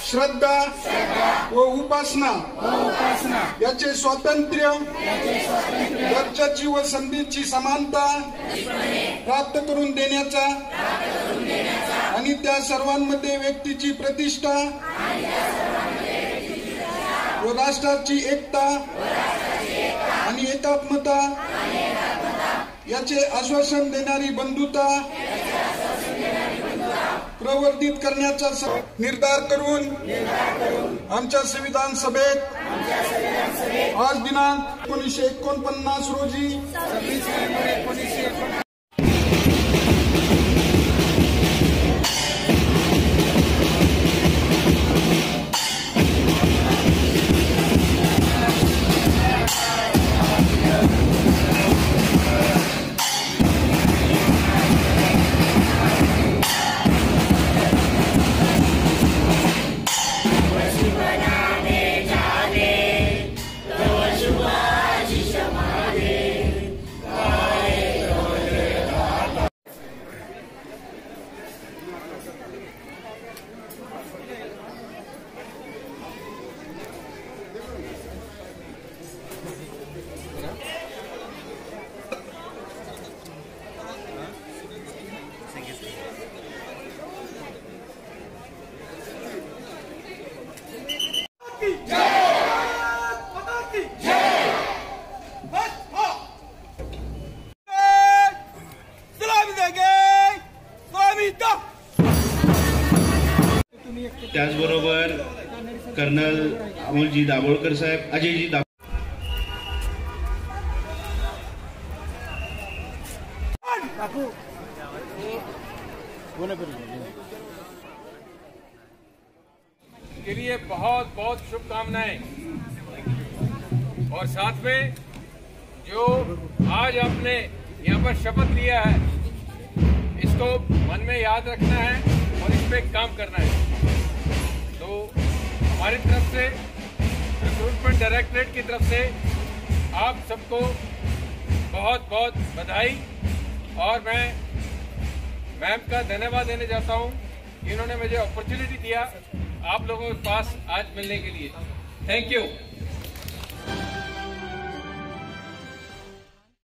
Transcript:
श्रद्धा व उपासना याचे स्वातंत्र्य, दर्जाची व संधीची समानता प्राप्त करून देण्याचा आणि त्या सर्वांमध्ये व्यक्तीची प्रतिष्ठा व राष्ट्राची एकता आणि एकात्मता याचे आश्वासन देणारी बंधुता प्रवर्धित करण्याचा निर्धार करून आमच्या संविधान सभेत आज दिनांक 1949 रोजी त्याचबरोबर कर्नल अमोलजी दाभोळकर साहेब, अजयजी के लिए बहुत बहुत शुभकामनाएं। और साथ में जो आज आपने यहाँ पर शपथ लिया है, इसको मन में याद रखना है और इस पे काम करना है। तो हमारी तरफ से, रिक्रूटमेंट डायरेक्टरेट की तरफ से आप सबको बहुत बहुत बधाई, और मैं मैम का धन्यवाद देना चाहता हूँ कि इन्होंने मुझे अपॉर्चुनिटी दिया आप लोगों के पास आज मिलने के लिए। Thank you.